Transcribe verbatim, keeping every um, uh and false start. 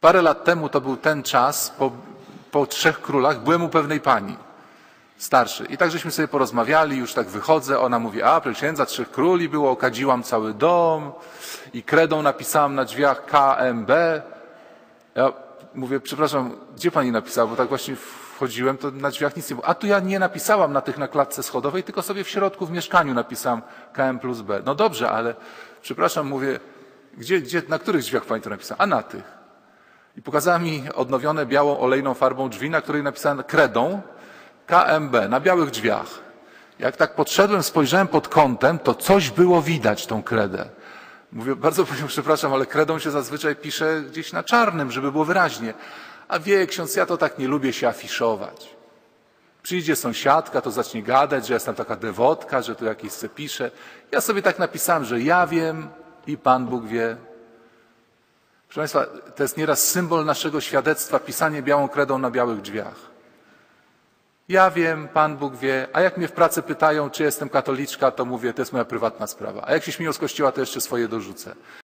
Parę lat temu to był ten czas, po, po Trzech Królach, byłem u pewnej pani, starszy. I tak żeśmy sobie porozmawiali, już tak wychodzę, ona mówi, a proszę księdza, Trzech Króli było, okadziłam cały dom i kredą napisałam na drzwiach K M B. Ja mówię, przepraszam, gdzie pani napisała, bo tak właśnie wchodziłem, to na drzwiach nic nie było. A tu ja nie napisałam na tych na klatce schodowej, tylko sobie w środku w mieszkaniu napisałam K M plus B. No dobrze, ale przepraszam, mówię, gdzie, gdzie, na których drzwiach pani to napisała? A na tych. I pokazała mi odnowione białą olejną farbą drzwi, na której napisano kredą K M B, na białych drzwiach. Jak tak podszedłem, spojrzałem pod kątem, to coś było widać, tą kredę. Mówię, bardzo panią przepraszam, ale kredą się zazwyczaj pisze gdzieś na czarnym, żeby było wyraźnie. A wie ksiądz, ja to tak nie lubię się afiszować. Przyjdzie sąsiadka, to zacznie gadać, że jestem taka dewotka, że tu jakieś se pisze. Ja sobie tak napisałem, że ja wiem i Pan Bóg wie. Proszę Państwa, to jest nieraz symbol naszego świadectwa, pisanie białą kredą na białych drzwiach. Ja wiem, Pan Bóg wie, a jak mnie w pracy pytają, czy jestem katoliczka, to mówię, to jest moja prywatna sprawa. A jak się śmieją z kościoła, to jeszcze swoje dorzucę.